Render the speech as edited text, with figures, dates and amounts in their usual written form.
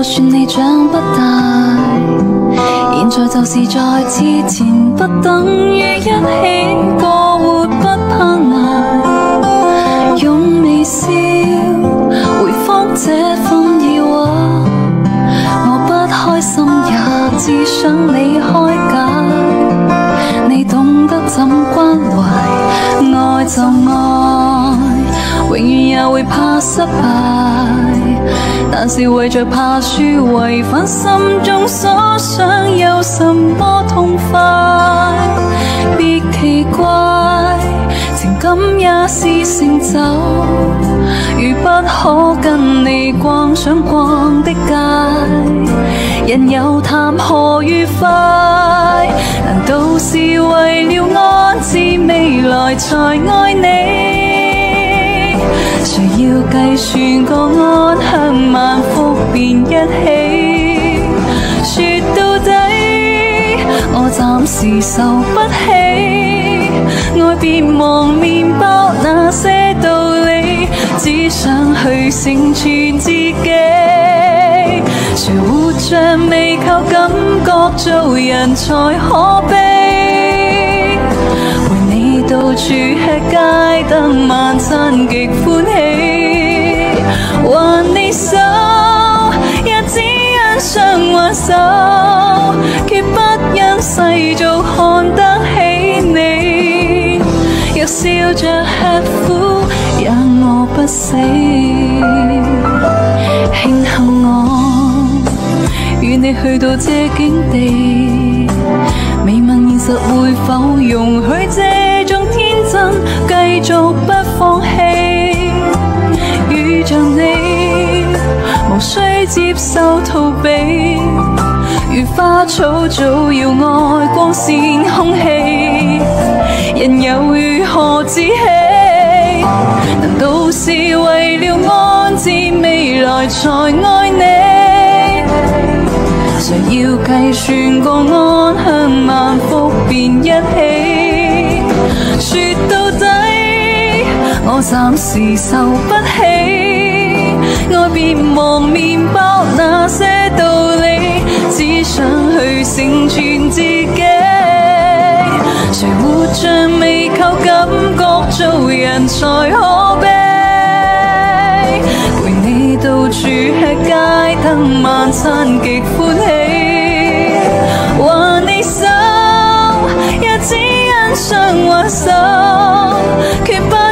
算你長不大，現在就是在之前，不等於一起過活不怕捱。用微笑回覆這份疑惑，我不開心也只想你開解。你懂得怎關懷，愛就愛，永遠也會怕失敗。但是為着怕輸，違反心中所想，有什麼痛快？別奇怪，情感也是成就。如不可跟你逛想逛的街，人又談何愉快？難道是為了安置未來才愛你？誰要計算個安享萬福便一起？說到底，我暫時受不起。愛別忘麵包那些道理，只想去成全自己。誰活着未靠感覺做人才可悲？陪你到處吃街燈晚餐極歡喜，還你手也只因想挽手，決不因世俗看得起你。若笑着吃苦也餓不死，慶幸我與你去到這境地，未問現實會否容許這種天真繼續不放棄。遇着你無需接受逃避，如花草早要愛光線空氣，人又如何自欺？難道是為了安置未來才愛你？誰要計算個安享萬福便一起？說到底，我暫時受不起。愛別忘麵包那些道理，只想去成全自己。誰活着未靠感覺做人才可悲？陪你到處吃街燈晚餐極歡喜，還你手也只因想挽手，決不